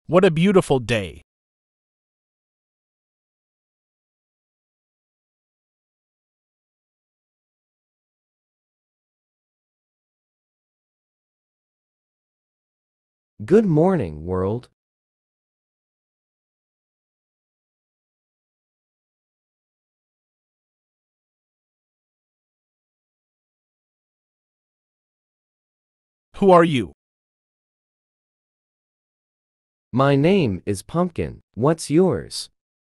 What a beautiful day. Good morning, world. Who are you? My name is Pumpkin. What's yours?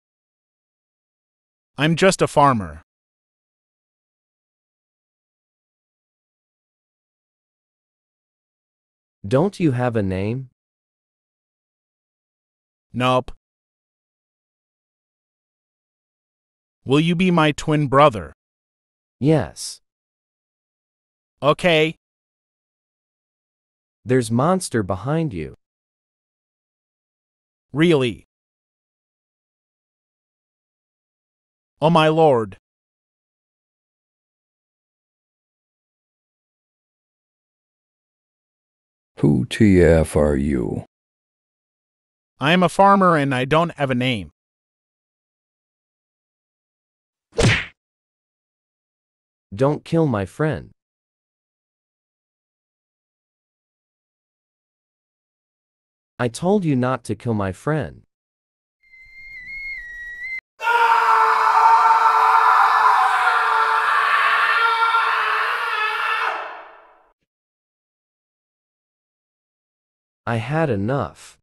I'm just a farmer. Don't you have a name? Nope. Will you be my twin brother? Yes. Okay. There's monster behind you. Really? Oh my lord. Who TF are you? I am a farmer and I don't have a name. Don't kill my friend. I told you not to kill my friend. I had enough.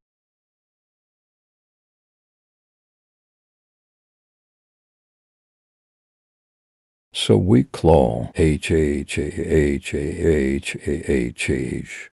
So we claw H.